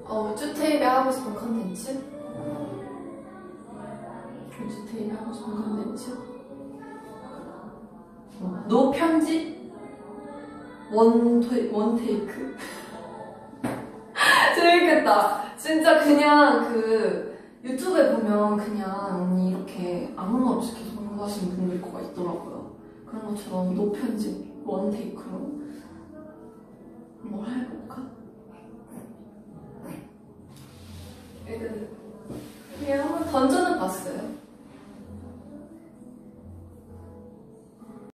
우쭈테잎에 하고 싶은 컨텐츠? 우쭈테잎에 하고 싶은 컨텐츠? 노 편집? 원테이크? 재밌겠다. 진짜 그냥 그 유튜브에 보면 그냥 언니 이렇게 아무 말 없이 계속 공부하시는 분들 거가 있더라고요. 그런 것처럼 노 편집, 원테이크로 뭘 해볼까? 그냥 한번 던져는 봤어요.